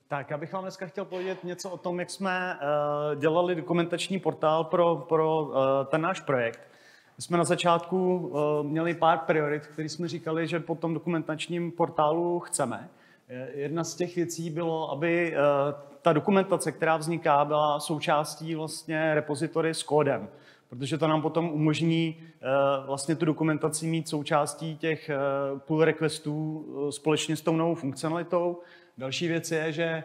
Tak, já bych vám dneska chtěl povědět něco o tom, jak jsme dělali dokumentační portál pro ten náš projekt. My jsme na začátku měli pár priorit, které jsme říkali, že po tom dokumentačním portálu chceme. Jedna z těch věcí bylo, aby ta dokumentace, která vzniká, byla součástí vlastně repozitory s kódem, protože to nám potom umožní vlastně tu dokumentaci mít součástí těch pull requestů společně s tou novou funkcionalitou. Další věc je, že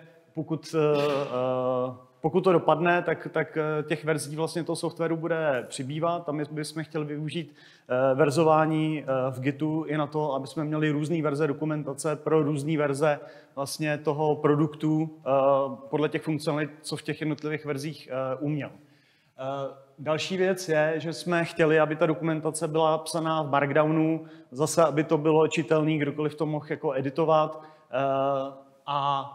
pokud to dopadne, tak těch verzí vlastně toho softwaru bude přibývat a my bychom chtěli využít verzování v Gitu i na to, aby jsme měli různé verze dokumentace pro různé verze vlastně toho produktu podle těch funkcionalit, co v těch jednotlivých verzích uměl. Další věc je, že jsme chtěli, aby ta dokumentace byla psaná v Markdownu, zase, aby to bylo čitelný, kdokoliv to mohl jako editovat a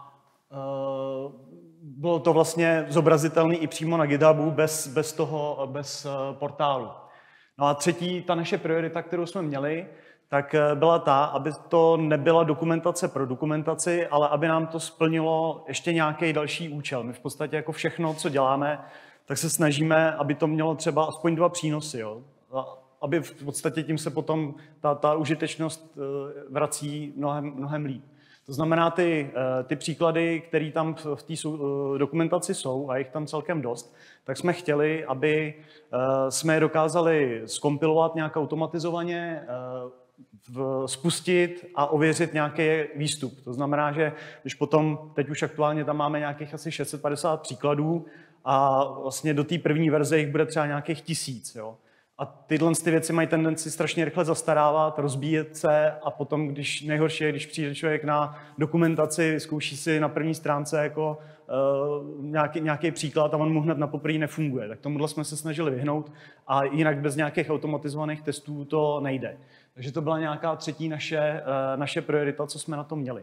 bylo to vlastně zobrazitelné i přímo na GitHubu bez portálu. No a třetí, ta naše priorita, kterou jsme měli, tak byla ta, aby to nebyla dokumentace pro dokumentaci, ale aby nám to splnilo ještě nějaký další účel. My v podstatě jako všechno, co děláme, tak se snažíme, aby to mělo třeba aspoň 2 přínosy. Jo? Aby v podstatě tím se potom ta užitečnost vrací mnohem líp. To znamená, ty příklady, které tam v té dokumentaci jsou, a jich tam celkem dost, tak jsme chtěli, aby jsme je dokázali zkompilovat nějak automatizovaně, spustit a ověřit nějaký výstup. To znamená, že když potom, teď už aktuálně tam máme nějakých asi 650 příkladů a vlastně do té první verze jich bude třeba nějakých 1000. Jo. A tyhle věci mají tendenci strašně rychle zastarávat, rozbíjet se a potom, nejhorší je, když přijde člověk na dokumentaci, zkouší si na první stránce jako nějaký příklad a on mu hned na poprvé nefunguje. Tak tomuhle jsme se snažili vyhnout a jinak bez nějakých automatizovaných testů to nejde. Takže to byla nějaká třetí naše priorita, co jsme na to měli.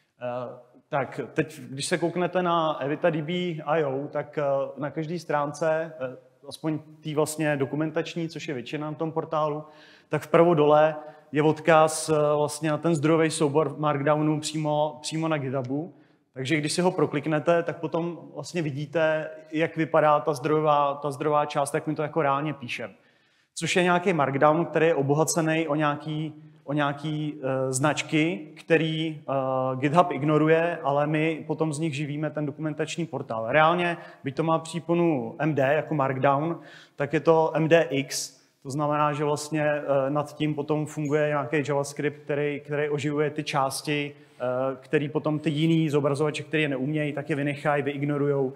Tak teď, když se kouknete na evitadb.io, tak na každé stránce, aspoň tý vlastně dokumentační, což je většina na tom portálu, tak vpravo dole je odkaz vlastně na ten zdrojový soubor Markdownu přímo na GitHubu. Takže když si ho prokliknete, tak potom vlastně vidíte, jak vypadá ta zdrojová část, jak my to jako reálně píšeme. Což je nějaký Markdown, který je obohacený o nějaký značky, který GitHub ignoruje, ale my potom z nich živíme ten dokumentační portál. Reálně, byť to má příponu MD jako Markdown, tak je to MDX, to znamená, že vlastně nad tím potom funguje nějaký JavaScript, který oživuje ty části, který potom ty jiný zobrazovače, který je neumějí, tak je vynechají, vyignorujou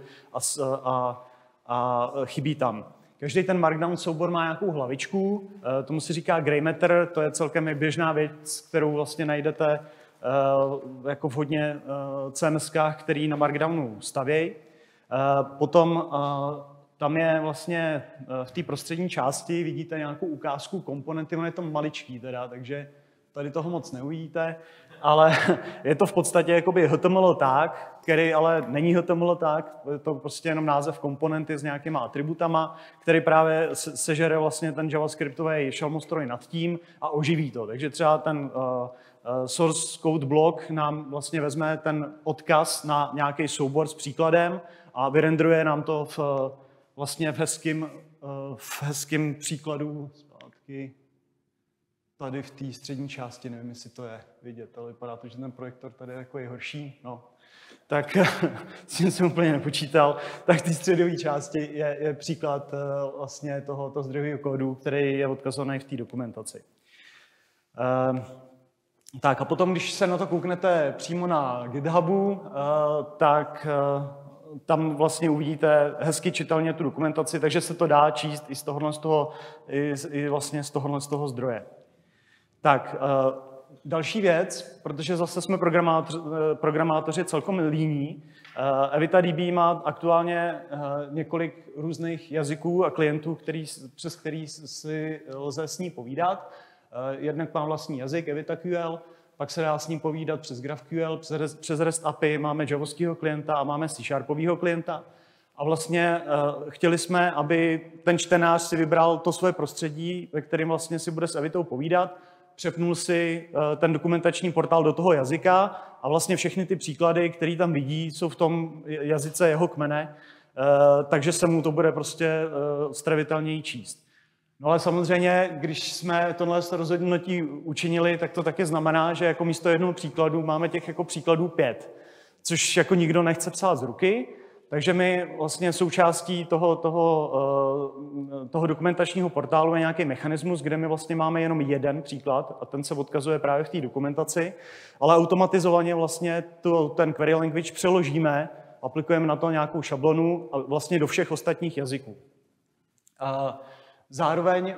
a chybí tam. Každý ten Markdown soubor má nějakou hlavičku, tomu se říká gray matter, to je celkem běžná věc, kterou vlastně najdete jako v hodně CMSkách, který na Markdownu stavějí. Potom tam je vlastně v té prostřední části, vidíte nějakou ukázku komponenty, on je to maličký teda, takže tady toho moc neuvidíte, ale je to v podstatě jakoby HTML tag, který ale není HTML tag, je to prostě jenom název komponenty s nějakýma atributama, který právě sežere vlastně ten javascriptový šelmostroj nad tím a oživí to. Takže třeba ten source code block nám vlastně vezme ten odkaz na nějaký soubor s příkladem a vyrenderuje nám to vlastně v hezkým příkladu zpátky. Tady v té střední části, nevím, jestli to je vidět, ale vypadá to, že ten projektor tady je jako horší. No. Tak s tím jsem úplně nepočítal. Tak v té středové části je příklad vlastně tohoto zdrojového kódu, který je odkazovaný v té dokumentaci. Tak a potom, když se na to kouknete přímo na GitHubu, tak tam vlastně uvidíte hezky čitelně tu dokumentaci, takže se to dá číst i z tohohle zdroje. Tak, další věc, protože zase jsme programátoři celkom líní. evitadb má aktuálně několik různých jazyků a klientů, přes který si lze s ní povídat. Jednak má vlastní jazyk EvitaQL, pak se dá s ním povídat přes GraphQL, přes REST API, máme javovského klienta a máme C#ového klienta. A vlastně chtěli jsme, aby ten čtenář si vybral to svoje prostředí, ve kterém vlastně si bude s Evitou povídat. přepnul si ten dokumentační portál do toho jazyka a vlastně všechny ty příklady, které tam vidí, jsou v tom jazyce jeho kmene, takže se mu to bude prostě strávitelněji číst. No ale samozřejmě, když jsme tohle rozhodnutí učinili, tak to taky znamená, že jako místo jednoho příkladu máme těch jako příkladů 5, což jako nikdo nechce psát z ruky, takže my vlastně součástí toho dokumentačního portálu je nějaký mechanismus, kde my vlastně máme jenom jeden příklad a ten se odkazuje právě v té dokumentaci, ale automatizovaně vlastně ten query language přeložíme, aplikujeme na to nějakou šablonu a vlastně do všech ostatních jazyků. Zároveň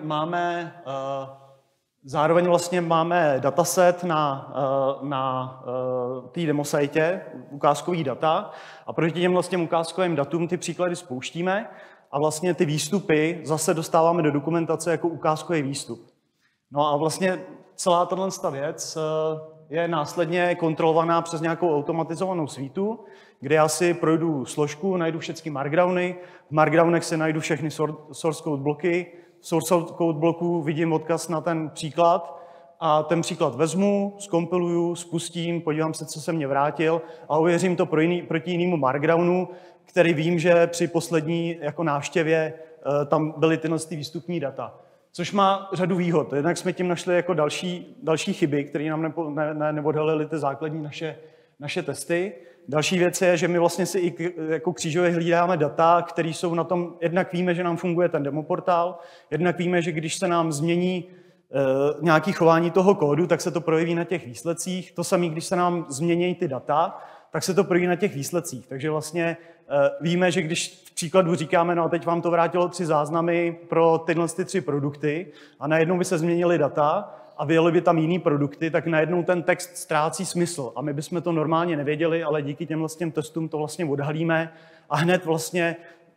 vlastně máme dataset na té demosajtě, ukázkový data, a proti těm vlastně ukázkovým datům ty příklady spouštíme a vlastně ty výstupy zase dostáváme do dokumentace jako ukázkový výstup. No a vlastně celá tato věc je následně kontrolovaná přes nějakou automatizovanou svítu, kde já si projdu složku, najdu všechny markdowny, v markdownech si najdu všechny source code bloky, v source code bloku vidím odkaz na ten příklad a ten příklad vezmu, zkompiluju, spustím, podívám se, co se mě vrátil a ověřím to proti jinému markdownu, který vím, že při poslední jako návštěvě tam byly tyhle výstupní data. Což má řadu výhod. Jednak jsme tím našli jako další chyby, které nám neodhalily ty základní naše testy. Další věc je, že my vlastně si i jako křížově hlídáme data, které jsou na tom, jednak víme, že nám funguje ten demoportál, jednak víme, že když se nám změní nějaké chování toho kódu, tak se to projeví na těch výsledcích. To samé, když se nám změní ty data, tak se to projeví na těch výsledcích. Takže vlastně víme, že když v příkladu říkáme, no a teď vám to vrátilo 3 záznamy pro tyhle 3 produkty a najednou by se změnily data a vyjeli by tam jiný produkty, tak najednou ten text ztrácí smysl. A my bychom to normálně nevěděli, ale díky těm vlastně testům to vlastně odhalíme a hned vlastně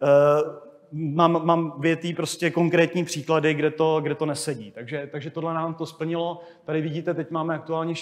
mám větý prostě konkrétní příklady, kde to nesedí. Takže tohle nám to splnilo. Tady vidíte, teď máme aktuálně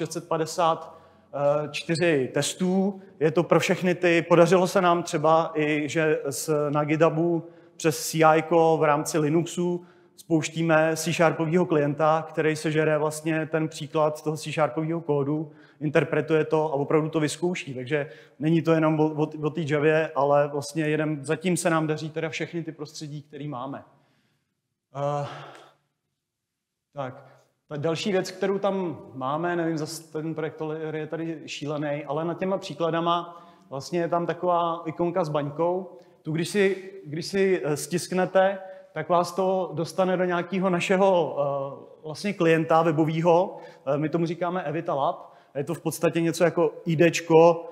654 testů. Je to pro všechny ty, podařilo se nám třeba i, že na GitHubu přes CI v rámci Linuxu spouštíme C-sharpového klienta, který sežere vlastně ten příklad toho C-sharpového kódu, interpretuje to a opravdu to vyzkouší. Takže není to jenom o té Javě, ale vlastně zatím se nám daří teda všechny ty prostředí, které máme. Tak, ta další věc, kterou tam máme, nevím, zase ten projekt je tady šílený, ale nad těma příkladama vlastně je tam taková ikonka s baňkou. Tu, když si stisknete, tak vás to dostane do nějakého našeho vlastně klienta webového. My tomu říkáme Evita Lab. Je to v podstatě něco jako IDčko,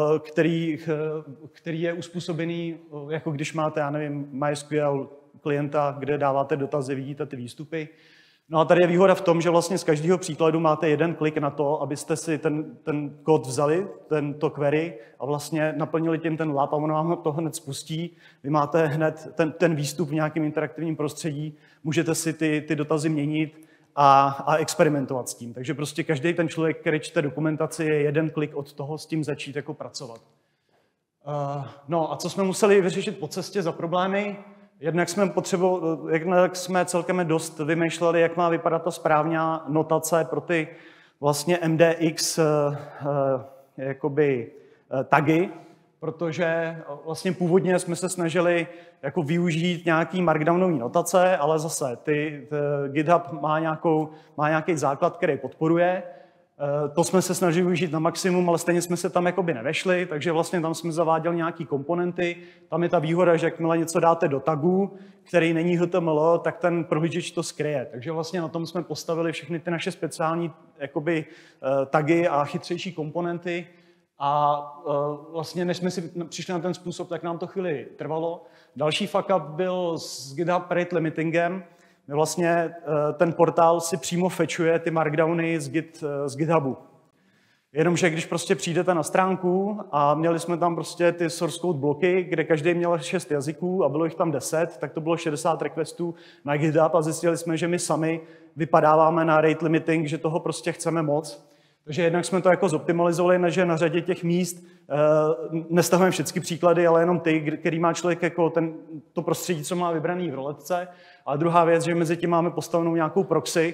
který je uspůsobený, jako když máte, já nevím, MySQL klienta, kde dáváte dotazy, vidíte ty výstupy. No a tady je výhoda v tom, že vlastně z každého příkladu máte jeden klik na to, abyste si ten kód vzali, tento query a vlastně naplnili tím ten lab a ono vám to hned spustí. Vy máte hned ten výstup v nějakém interaktivním prostředí, můžete si ty dotazy měnit a experimentovat s tím. Takže prostě každý ten člověk, který čte dokumentaci, je jeden klik od toho s tím začít jako pracovat. No a co jsme museli vyřešit po cestě za problémy? Jednak jsme celkem dost vymýšleli, jak má vypadat ta správná notace pro ty vlastně MDX jakoby tagy, protože vlastně původně jsme se snažili jako využít nějaký markdownový notace, ale zase GitHub má nějaký základ, který podporuje. To jsme se snažili využít na maximum, ale stejně jsme se tam jakoby nevešli, takže vlastně tam jsme zaváděli nějaký komponenty. Tam je ta výhoda, že jakmile něco dáte do tagu, který není HTML, tak ten prohlížeč to skryje. Takže vlastně na tom jsme postavili všechny ty naše speciální jakoby tagy a chytřejší komponenty. A vlastně než jsme si přišli na ten způsob, tak nám to chvíli trvalo. Další fuck up byl s GitHub rate limitingem. Vlastně ten portál si přímo fetchuje ty markdowny z GitHubu. Jenomže když prostě přijdete na stránku a měli jsme tam prostě ty source code bloky, kde každý měl 6 jazyků a bylo jich tam 10, tak to bylo 60 requestů na GitHub a zjistili jsme, že my sami vypadáváme na rate limiting, že toho prostě chceme moc. Takže jednak jsme to jako zoptimalizovali, že na řadě těch míst nestahujeme všechny příklady, ale jenom ty, který má člověk jako to prostředí, co má vybraný v roletce. A druhá věc, že mezi tím máme postavenou nějakou proxy,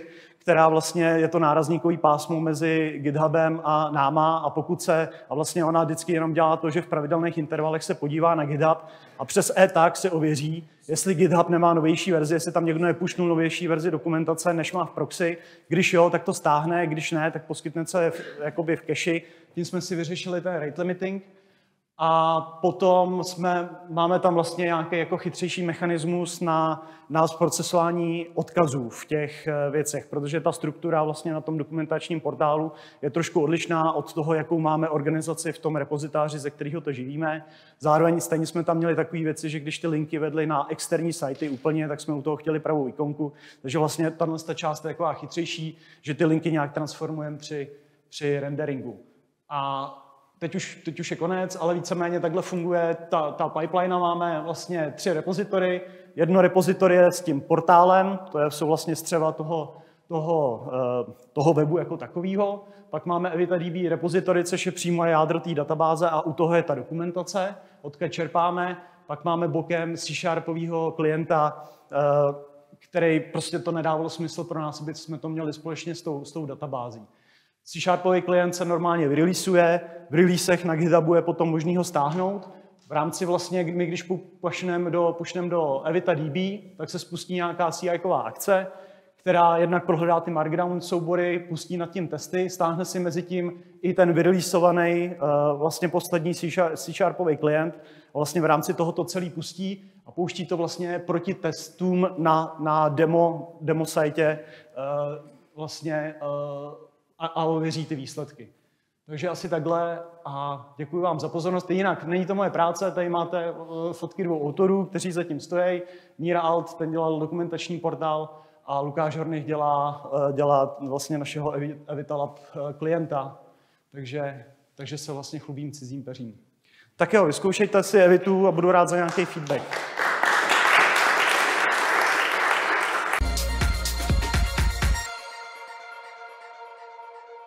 která vlastně je to nárazníkový pásmo mezi GitHubem a náma a vlastně ona vždycky jenom dělá to, že v pravidelných intervalech se podívá na GitHub a přes e-tag se ověří, jestli GitHub nemá novější verzi, jestli tam někdo nepushnul novější verzi dokumentace, než má v proxy. Když jo, tak to stáhne, když ne, tak poskytne se jakoby v cache. Tím jsme si vyřešili ten rate limiting. A potom máme tam vlastně nějaký jako chytřejší mechanismus na zprocesování odkazů v těch věcech, protože ta struktura vlastně na tom dokumentačním portálu je trošku odlišná od toho, jakou máme organizaci v tom repozitáři, ze kterého to živíme. Zároveň stejně jsme tam měli takové věci, že když ty linky vedly na externí sajty úplně, tak jsme u toho chtěli pravou ikonku. Takže vlastně ta část je taková chytřejší, že ty linky nějak transformujeme při renderingu. A teď už je konec, ale víceméně takhle funguje ta pipeline. Máme vlastně 3 repozitory. Jedno repozitory je s tím portálem, jsou vlastně střeva toho webu jako takového. Pak máme EvitaDB repozitory, což je přímo jádro té databáze a u toho je ta dokumentace, odkud čerpáme. Pak máme bokem C-sharpového klienta, který prostě to nedávalo smysl pro nás, aby jsme to měli společně s tou databází. C-sharpový klient se normálně vyreleaseuje, v releasech na GitHubu je potom možný ho stáhnout. V rámci vlastně, my když pušneme do EvitaDB, tak se spustí nějaká CI-ková akce, která jednak prohledá ty markdown soubory, pustí nad tím testy, stáhne si mezi tím i ten vyreleasovaný vlastně poslední C-sharpový klient. Vlastně v rámci toho to celý pustí a pouští to vlastně proti testům na demo sajtě vlastně a ověří ty výsledky. Takže asi takhle a děkuji vám za pozornost. Jinak, není to moje práce, tady máte fotky 2 autorů, kteří zatím stojí. Míra Alt, ten dělal dokumentační portál a Lukáš Horných dělá vlastně našeho Evitalab klienta. Takže se vlastně chlubím cizím peřím. Tak jo, vyzkoušejte si Evitu a budu rád za nějaký feedback.